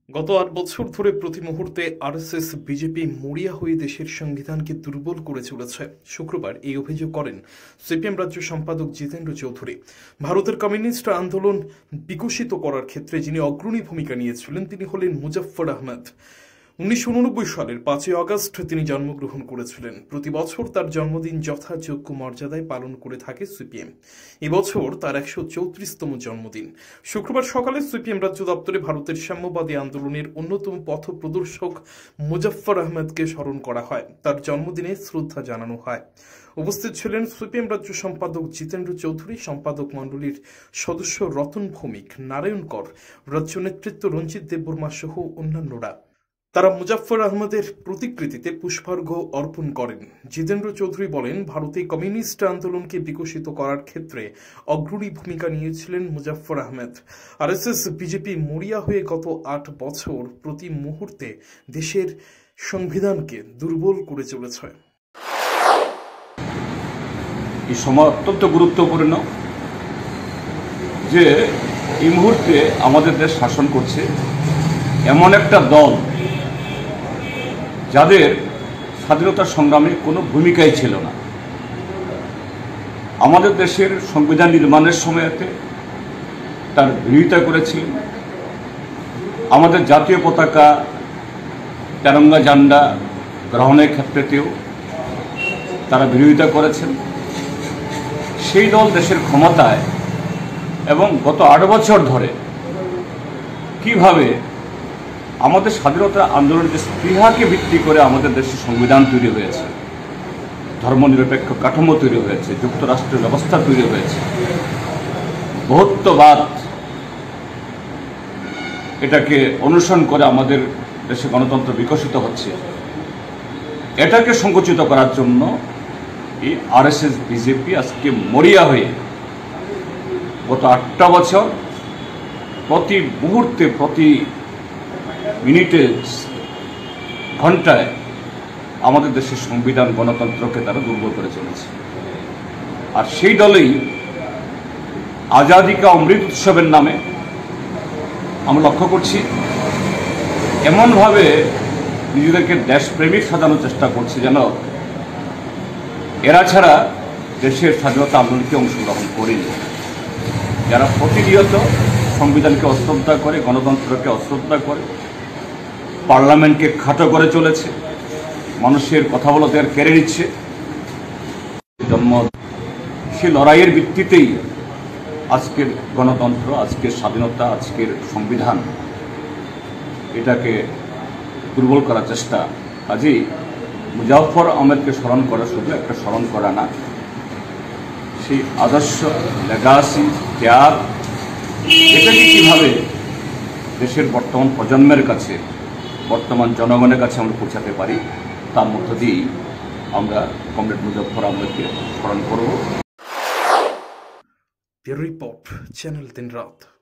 গত ৮ বছর ধরে প্রতি মুহূর্তে আরএসএস বিজেপি মরিয়া হয়ে দেশের সংবিধানকে দুর্বল করে চলেছে। শুক্রবার এই অভিযোগ করেন সিপিএম রাজ্য সম্পাদক জিতেন্দ্র চৌধুরী। ভারতের কমিউনিস্ট আন্দোলন বিকশিত করার ক্ষেত্রে যিনি অগ্রণী ভূমিকা নিয়েছিলেন তিনি হলেন মুজফ্ফর আহমদ। ১৯৮৯ সালের ৫ই আগস্ট তিনি জন্মগ্রহণ করেছিলেন। প্রতি বছর তার জন্মদিন যথাযোগ্য মর্যাদায় পালন করে থাকে সিপিএম। এবছর তার ১৩৪তম জন্মদিন। শুক্রবার সকালে সিপিএম রাজ্য দপ্তরে ভারতের সাম্যবাদী আন্দোলনের অন্যতম পথপ্রদর্শক মুজফ্ফর আহমদকে স্মরণ করা হয়। তার জন্মদিনে শ্রদ্ধা জানানো হয়। উপস্থিত ছিলেন সিপিএম রাজ্য সম্পাদক জিতেন্দ্র চৌধুরী, সম্পাদক মণ্ডলীর সদস্য রতন ভৌমিক, নারায়ণ কর, রাজ্য নেতৃত্ব রঞ্জিত দেববর্মা সহ অন্যান্যরা। তারা মুজফ্ফর আহমদের প্রতিকৃতিতে পুষ্পার্ঘ্য অর্পণ করেন। জিতেন্দ্র চৌধুরী বলেন, ভারতে কমিউনিস্ট আন্দোলনকে বিকশিত করার ক্ষেত্রে অগ্রণী ভূমিকা নিয়েছিলেন মুজফ্ফর আহমদ। আরএসএস বিজেপি মরিয়া হয়ে গত ৮ বছর প্রতি মুহূর্তে দেশের সংবিধানকে দুর্বল করে চলেছে। এই সময় অত্যন্ত গুরুত্বপূর্ণ যে এই মুহূর্তে আমাদের দেশ শাসন করছে এমন একটা দল যাদের স্বাধীনতা সংগ্রামে কোনো ভূমিকাই ছিল না। আমাদের দেশের সংবিধান নির্মাণের সময়তে তার বিরোধিতা করেছিলেন। আমাদের জাতীয় পতাকা, তেরঙ্গা ঝান্ডা গ্রহণের ক্ষেত্রেতেও তারা বিরোধিতা করেছেন। সেই দল দেশের ক্ষমতায় এবং গত ৮ বছর ধরে কিভাবে আমাদের স্বাধীনতা আন্দোলনের স্পৃহাকে ভিত্তি করে আমাদের দেশের সংবিধান তৈরি হয়েছে, ধর্মনিরপেক্ষ কাঠামো তৈরি হয়েছে, যুক্তরাষ্ট্রের ব্যবস্থা তৈরি হয়েছে, বহুত্ববাদ এটাকে অনুসরণ করে আমাদের দেশে গণতন্ত্র বিকশিত হচ্ছে, এটাকে সংকুচিত করার জন্য এই আরএসএস বিজেপি আজকে মরিয়া হয়ে গত ৮টা বছর প্রতি মুহূর্তে, প্রতি মিনিটে, ঘন্টায় আমাদের দেশের সংবিধান গণতন্ত্রকে তারা দুর্বল করে চলেছে। আর সেই দলেই আজাদি কা অমৃত উৎসবের নামে আমরা লক্ষ্য করছি এমনভাবে নিজেদেরকে দেশপ্রেমিক সাজানোর চেষ্টা করছে যেন এরা ছাড়া দেশের স্বাধীনতা আন্দোলনকে অংশগ্রহণ করেনি। যারা প্রতিনিয়ত সংবিধানকে অশ্রদ্ধা করে, গণতন্ত্রকে অশ্রদ্ধা করে, পার্লামেন্টকে খাটো করে চলেছে, মানুষের কথা বলতে আর কেড়ে নিচ্ছে। জন্ম সে লড়াইয়ের ভিত্তিতেই আজকের গণতন্ত্র, আজকের স্বাধীনতা, আজকের সংবিধান এটাকে দুর্বল করার চেষ্টা। কাজেই মুজফ্ফর আহমদকে স্মরণ করা শুধু একটা স্মরণ করা না, সেই আদর্শ, লেগাসি, ত্যাগ এটাকে কীভাবে দেশের বর্তমান প্রজন্মের কাছে, বর্তমান জনগণের কাছে আমরা পৌঁছাতে পারি তার মধ্য দিয়েই আমরা কমরেড মুজফ্ফর আহমদকে স্মরণ করব। রিপোর্ট চ্যানেল ৩ রাত।